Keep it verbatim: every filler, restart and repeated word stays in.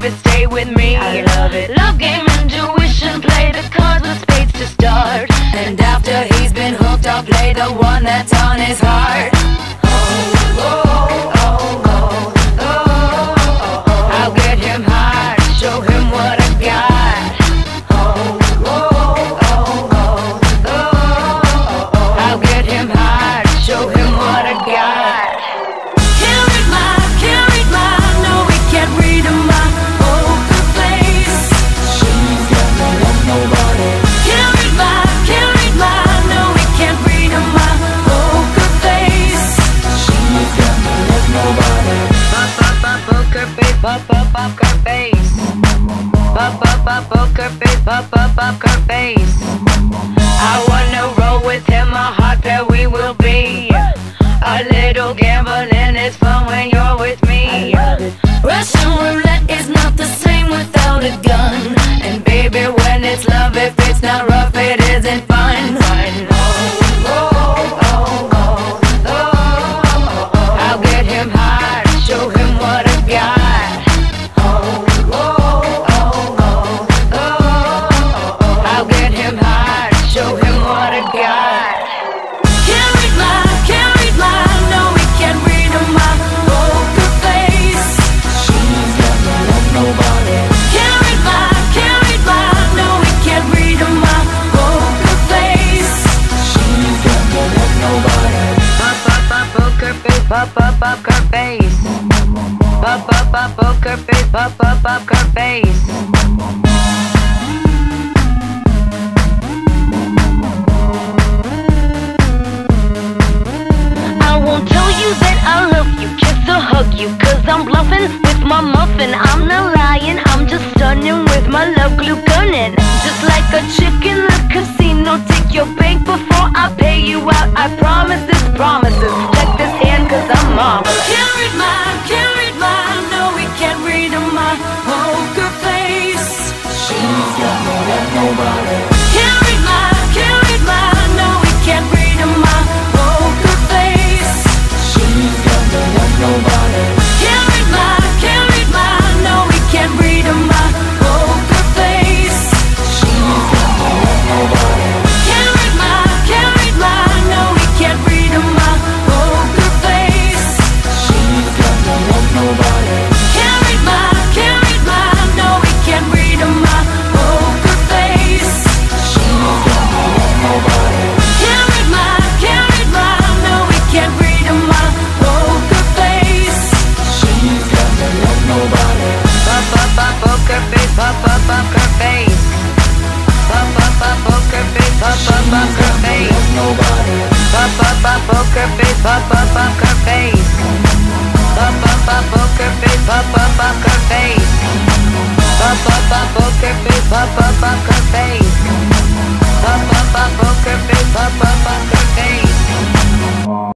baby, stay with me. I love it. Love game, intuition, play the cards with spades to start. And after he's been hooked, I'll play the one that's on his heart. Oh, oh, oh, oh, oh, oh, oh. I'll get him hard, show him what I got. Oh, oh, oh, oh, oh, oh, oh. I'll get him hard, show him what I got. Can't read my, can't read my, no, we can't read my poker face. She's got no love, nobody. Can't read my, can't read my, no, we can't read my poker face. She's got no love, nobody. Pop, pop, pop, poker face, pop, pop, poker face. Pop, pop, pop, poker face, pop, pop, poker face. I wanna roll with him, a hot pair we will be. A little gambling is fun when you're with me. Russian roulette is not the same without a gun. And baby, when it's love, if it's not rough, it isn't fun. Fun. Oh, oh, oh, oh, oh, oh, oh. I'll get him hard, show him what I got. Oh, oh, oh, oh, oh, oh, oh. I'll get him hard, show him what I got. Can't read my, can't read my, no, we can't read my poker face. She's got no love, nobody. Can't read my, can't read my, no, we can't read my poker face. She's got no love, nobody. Pop, pop, pop, poker face, pop, pop, poker face. Pop, pop, pop, poker face, pop, pop, poker face. I won't tell you that I love you, kiss or hug you, cause I'm bluffing with my muffin. I'm not lying, I'm just stunning with my love glue gunning. Just like a chick in the casino, take your bank before I pay you out. I promise this promises, check this hand cause I'm marvelous. Can't read my, can't read my, no, we can't read my poker face. She's got no love, nobody. Can't read my, can't read my, no, we can't read my poker face. She's got no love, nobody. Can't read my, can't read my, no, we can't read my poker face. She's got no love, nobody. Can't read my, can't read my, no, we can't read my poker face. She's got no love, nobody. Can't read my, can't read my, no, we can't read my poker face. She's got no love, nobody. Can't read my, can't read my, no, we can't read my poker face. She's got no love, nobody. Pop, pop, pop, poker face, pop, pop, poker face. Pop, pop, pop, poker face, pop, pop, poker face. Nobody. Pop, pop, pop, poker face, pop, pop, poker face. Pop, pop, pop, poker face, pop, pop, poker face. Pop, pop, pop, poker face, pop, pop, poker face. Pop, pop, pop, poker face, pop, pop, poker face.